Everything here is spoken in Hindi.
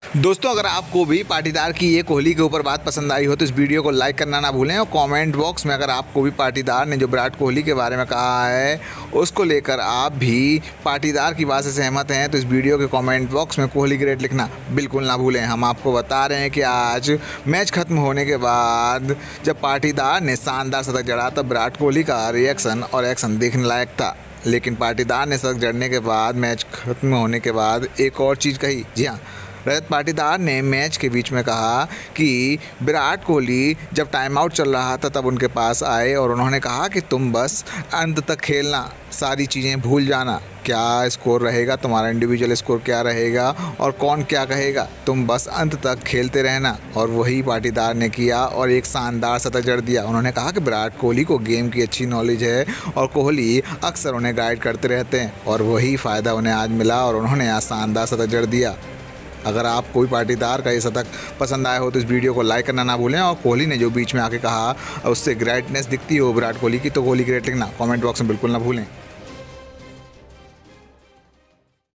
दोस्तों, अगर आपको भी पाटीदार की ये कोहली के ऊपर बात पसंद आई हो तो इस वीडियो को लाइक करना ना भूलें और कमेंट बॉक्स में अगर आपको भी पाटीदार ने जो विराट कोहली के बारे में कहा है उसको लेकर आप भी पाटीदार की बात से सहमत हैं तो इस वीडियो के कमेंट बॉक्स में कोहली ग्रेट लिखना बिल्कुल ना भूलें। हम आपको बता रहे हैं कि आज मैच खत्म होने के बाद जब पाटीदार ने शानदार शतक जड़ा तब विराट कोहली का रिएक्शन और एक्शन देखने लायक था, लेकिन पाटीदार ने शतक जड़ने के बाद मैच खत्म होने के बाद एक और चीज़ कही। जी हाँ, रजत पाटीदार ने मैच के बीच में कहा कि विराट कोहली जब टाइम आउट चल रहा था तब उनके पास आए और उन्होंने कहा कि तुम बस अंत तक खेलना, सारी चीज़ें भूल जाना, क्या स्कोर रहेगा, तुम्हारा इंडिविजुअल स्कोर क्या रहेगा और कौन क्या कहेगा, तुम बस अंत तक खेलते रहना। और वही पाटीदार ने किया और एक शानदार शतक जड़ दिया। उन्होंने कहा कि विराट कोहली को गेम की अच्छी नॉलेज है और कोहली अक्सर उन्हें गाइड करते रहते हैं और वही फ़ायदा उन्हें आज मिला और उन्होंने आज शानदार शतक जड़ दिया। अगर आप कोई पाटीदार का ये शतक पसंद आया हो तो इस वीडियो को लाइक करना ना भूलें और कोहली ने जो बीच में आके कहा उससे ग्रेटनेस दिखती हो विराट कोहली की तो कोहली ग्रेट लिखना कमेंट बॉक्स में बिल्कुल ना भूलें।